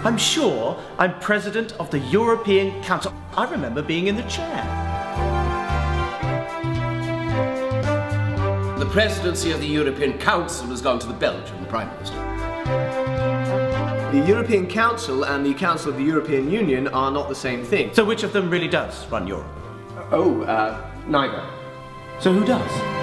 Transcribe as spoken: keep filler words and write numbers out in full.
I'm sure I'm president of the European Council. I remember being in the chair. The presidency of the European Council has gone to the Belgian Prime Minister. The European Council and the Council of the European Union are not the same thing. So which of them really does run Europe? Oh, uh, neither. So who does?